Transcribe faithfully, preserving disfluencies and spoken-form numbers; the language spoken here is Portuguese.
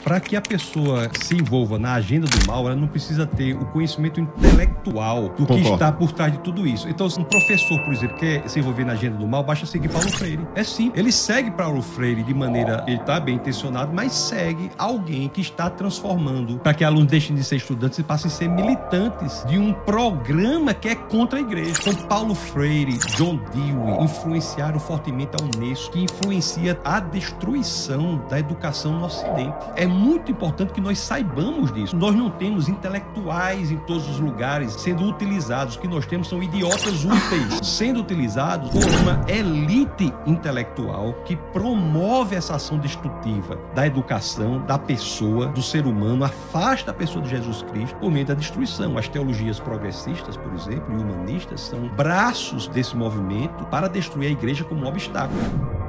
Para que a pessoa se envolva na agenda do mal, ela não precisa ter o conhecimento intelectual do Concordo. que está por trás de tudo isso. Então, se um professor, por exemplo, quer se envolver na agenda do mal, basta seguir Paulo Freire. É sim. Ele segue Paulo Freire de maneira... Ele está bem intencionado, mas segue alguém que está transformando para que alunos deixem de ser estudantes e passem a ser militantes de um programa que é contra a igreja. Então, Paulo Freire, John Dewey influenciaram fortemente a Unesco, que influencia a destruição da educação no Ocidente. É muito importante que nós saibamos disso. Nós não temos intelectuais em todos os lugares sendo utilizados. O que nós temos são idiotas úteis sendo utilizados por uma elite intelectual que promove essa ação destrutiva da educação, da pessoa, do ser humano, afasta a pessoa de Jesus Cristo por meio da destruição. As teologias progressistas, por exemplo, e humanistas são braços desse movimento para destruir a igreja como um obstáculo.